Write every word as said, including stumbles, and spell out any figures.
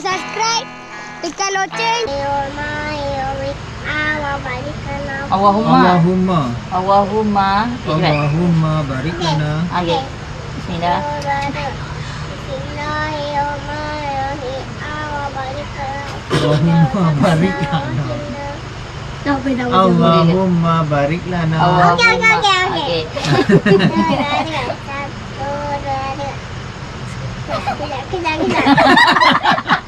subscribe, tekan loceng. Allahumma. Allahumma. Allahumma. Allahumma barik lana. Okey. Bismillah. Allahumma barik lana. Allahumma barik lana. Allahumma. Okey, okey, okey, okey. Okey. Kejap, kejap, kejap.